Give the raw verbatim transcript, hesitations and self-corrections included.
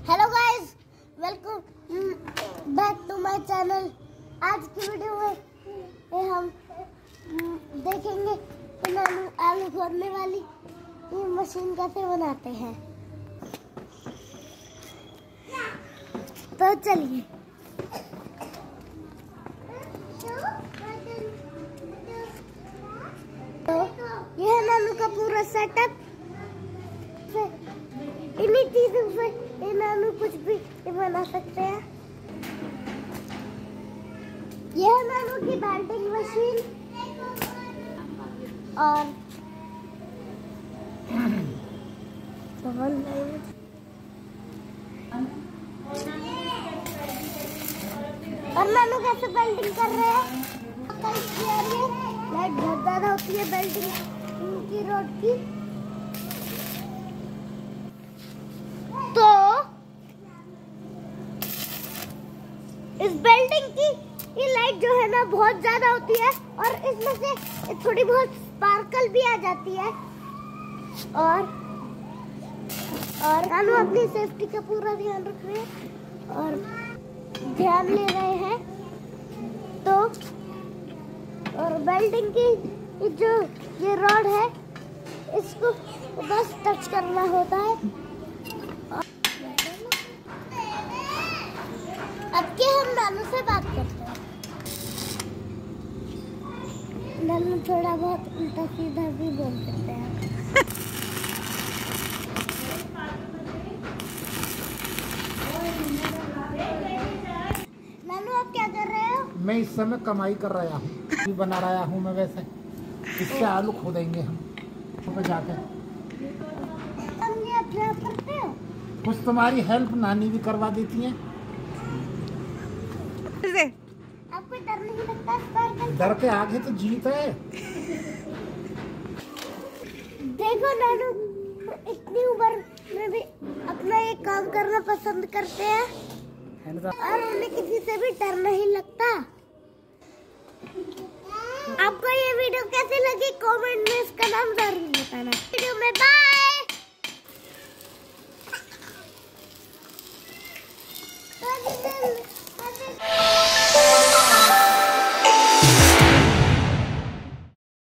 Hello guys, welcome back to my channel. आज की video में हम देखेंगे कि नानू आलू खोदने वाली ये मशीन कैसे बनाते हैं। तो चलिए, तो ये है नानू का पूरा सेटअप। इन्हीं चीजों से ये नानू कुछ भी बना सकते हैं। यह है नानू की बेल्टिंग मशीन और और नानू कैसे बेल्टिंग कर रहे हैं। लाइट बहुत ज्यादा होती है बेल्टिंग की रोड की, तो इस बेल्टिंग की ये लाइट जो है ना बहुत ज्यादा होती है और इसमें से थोड़ी बहुत स्पार्कल भी आ जाती है। और और नानू अपनी सेफ्टी का पूरा ध्यान रख रहे हैं और ध्यान ले रहे हैं। तो और बेल्टिंग की जो ये रॉड है इसको बस टच करना होता है। अब के हम नानू से बात करते हैं। नानू थोड़ा बहुत उल्टा सीधा भी बोल सकते हैं। नानू आप क्या कर रहे हो? मैं इस समय कमाई कर रहा हूँ, बना रहा हूँ मैं। वैसे इससे आलू खोदेंगे हम सुबह जाकर। तुम ये अपने आप करते हो? कुछ तुम्हारी हेल्प नानी भी करवा देती है। आपको डर नहीं लगता स्पार्कल? डर के आगे तो जीत है। देखो नानू इतनी उम्र में भी अपना ये काम करना पसंद करते हैं और उन्हें किसी से भी डर नहीं लगता। आपको ये वीडियो कैसे लगी कमेंट में इसका नाम जरूर बताना। वीडियो में बाय।